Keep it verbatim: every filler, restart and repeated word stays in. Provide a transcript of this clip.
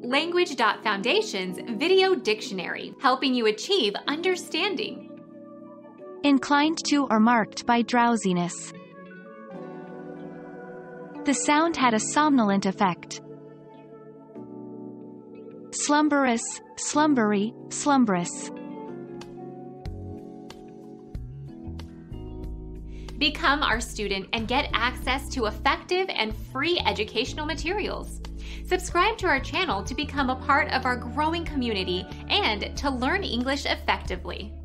Language Foundation's Video Dictionary, helping you achieve understanding. Inclined to or marked by drowsiness. The sound had a somnolent effect. Slumberous, slumbery, slumberous. Become our student and get access to effective and free educational materials. Subscribe to our channel to become a part of our growing community and to learn English effectively.